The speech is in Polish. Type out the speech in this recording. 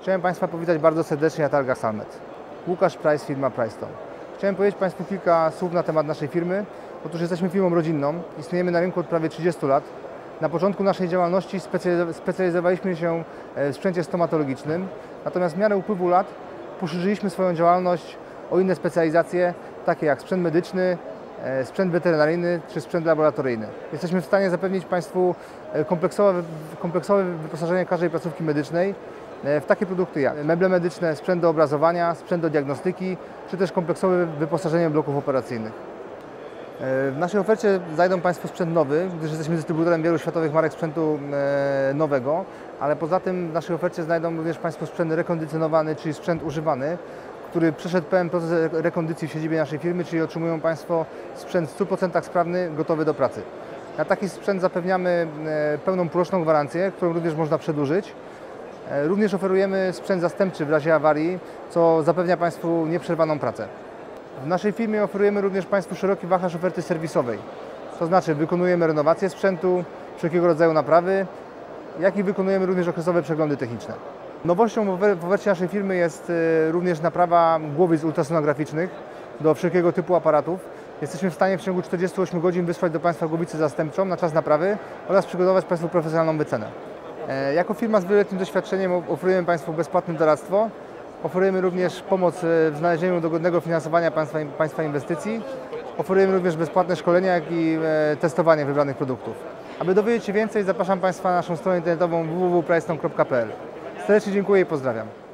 Chciałem Państwa powitać bardzo serdecznie na targach Salmet. Łukasz Price, firma Pricestone. Chciałem powiedzieć Państwu kilka słów na temat naszej firmy. Otóż jesteśmy firmą rodzinną, istniejemy na rynku od prawie 30 lat. Na początku naszej działalności specjalizowaliśmy się w sprzęcie stomatologicznym, natomiast w miarę upływu lat poszerzyliśmy swoją działalność o inne specjalizacje, takie jak sprzęt medyczny, sprzęt weterynaryjny czy sprzęt laboratoryjny. Jesteśmy w stanie zapewnić Państwu kompleksowe wyposażenie każdej placówki medycznej w takie produkty jak meble medyczne, sprzęt do obrazowania, sprzęt do diagnostyki, czy też kompleksowe wyposażenie bloków operacyjnych. W naszej ofercie znajdą Państwo sprzęt nowy, gdyż jesteśmy dystrybutorem wielu światowych marek sprzętu nowego, ale poza tym w naszej ofercie znajdą również Państwo sprzęt rekondycjonowany, czyli sprzęt używany, który przeszedł pełen proces rekondycji w siedzibie naszej firmy, czyli otrzymują Państwo sprzęt w 100% sprawny, gotowy do pracy. Na taki sprzęt zapewniamy pełną półroczną gwarancję, którą również można przedłużyć. Również oferujemy sprzęt zastępczy w razie awarii, co zapewnia Państwu nieprzerwaną pracę. W naszej firmie oferujemy również Państwu szeroki wachlarz oferty serwisowej. To znaczy wykonujemy renowację sprzętu, wszelkiego rodzaju naprawy, jak i wykonujemy również okresowe przeglądy techniczne. Nowością w ofercie naszej firmy jest również naprawa głowic ultrasonograficznych do wszelkiego typu aparatów. Jesteśmy w stanie w ciągu 48 godzin wysłać do Państwa głowicę zastępczą na czas naprawy oraz przygotować Państwu profesjonalną wycenę. Jako firma z wieloletnim doświadczeniem oferujemy Państwu bezpłatne doradztwo. Oferujemy również pomoc w znalezieniu dogodnego finansowania Państwa inwestycji. Oferujemy również bezpłatne szkolenia, jak i testowanie wybranych produktów. Aby dowiedzieć się więcej, zapraszam Państwa na naszą stronę internetową www.pricestone.pl. Serdecznie dziękuję i pozdrawiam.